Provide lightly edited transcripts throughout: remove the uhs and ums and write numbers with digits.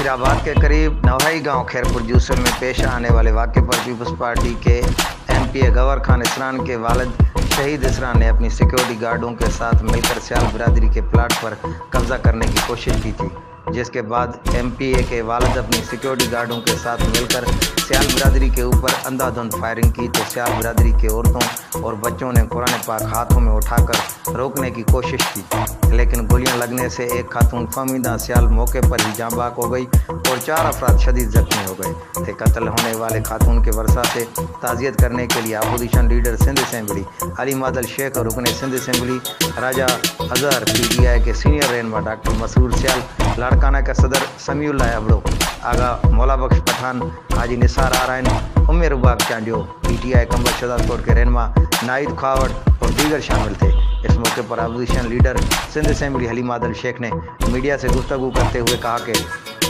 वजीराबाद के करीब नवहाई गांव खैरपुर यूसुफ में पेश आने वाले वाक़े पर पीपल्स पार्टी के एमपी गवर खान इसरान के वालिद शहीद इसरान ने अपनी सिक्योरिटी गार्डों के साथ मिलकर सियाल बिरादरी के प्लाट पर कब्जा करने की कोशिश की थी, जिसके बाद एमपीए के वालिद अपनी सिक्योरिटी गार्डों के साथ मिलकर सियाल बिरादरी के ऊपर अंधाधुंध फायरिंग की तो सियाल बिरादरी के औरतों और बच्चों ने कुरान पाक हाथों में उठाकर रोकने की कोशिश की, लेकिन गोलियां लगने से एक खातून फहमीदा सियाल मौके पर ही जाँ बाक हो गई और 4 अफराद शदीद जख्मी हो गए थे। कत्ल होने वाले खातून के वर्षा से ताज़ियत करने के लिए opposition leader Sindh assembly Ali Madal Shaikh और रुकन सिंध असेंबली राजा अजहर, पीटीआई के सीनियर रहनुमा डॉक्टर मसरूर सियाल, लाड़काना के सदर समीउल्लाह अबड़ो, आगा मौला बख्श पठान, हाजी निसार आराइन, उम्मे रुबाब चांडियो, पीटीआई कंबल शहजादपुर के रहनुमा नाहिद खावड़ और दीगर शामिल थे। इस मौके पर opposition leader Sindh assembly Ali Madal Shaikh ने मीडिया से गुफ्तगू करते हुए कहा कि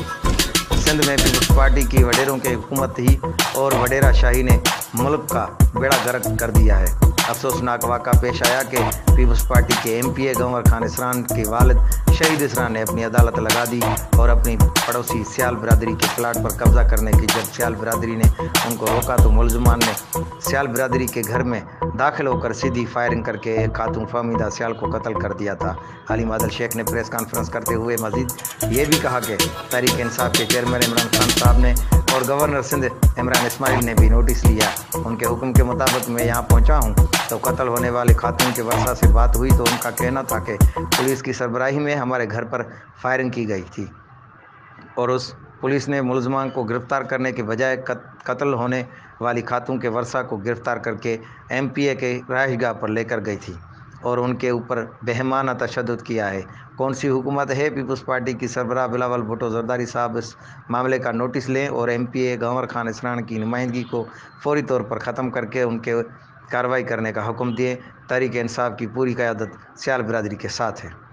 सिंध में पीपल्स पार्टी की वडेरों की हुकूमत थी और वडेरा शाही ने मुल्क का बेड़ा गर्क कर दिया है। अफसोसनाक वाक़ा पेश आया कि पीपल्स पार्टी के एमपीए गवर खान इसरान के वालिद शहीद इसरान ने अपनी अदालत लगा दी और अपनी पड़ोसी सियाल बिरादरी के प्लाट पर कब्जा करने की जब सियाल बिरादरी ने उनको रोका तो मुलजमान ने सियाल बिरादरी के घर में दाखिल होकर सीधी फायरिंग करके एक खातून फहमीदा सियाल को कत्ल कर दिया था। अली मादल शेख ने प्रेस कॉन्फ्रेंस करते हुए मजीद ये भी कहा कि तहरीक इंसाफ के चेयरमैन इमरान खान साहब ने और गवर्नर सिंध इमरान इस्माइल ने भी नोटिस लिया। उनके हुक्म के मुताबिक मैं यहाँ पहुँचा हूँ तो कत्ल होने वाले खातून के वर्षा से बात हुई तो उनका कहना था कि पुलिस की सरबराही में हमारे घर पर फायरिंग की गई थी और उस पुलिस ने मुलजमान को गिरफ्तार करने के बजाय कत्ल होने वाली खातून के वर्षा को गिरफ्तार करके एमपीए के रहायशगाह पर लेकर गई थी और उनके ऊपर बेहमाना तशद्दुद किया है। कौन सी हुकूमत है? पीपल्स पार्टी की सरबराह बिलावल भुट्टो जरदारी साहब इस मामले का नोटिस लें और एमपीए गवर खान इसरान की नुमाइंदगी को फौरी तौर पर ख़त्म करके उनके कार्रवाई करने का हुक्म दिए। तहरीक इंसाफ की पूरी क़यादत सियाल बिरादरी के साथ है।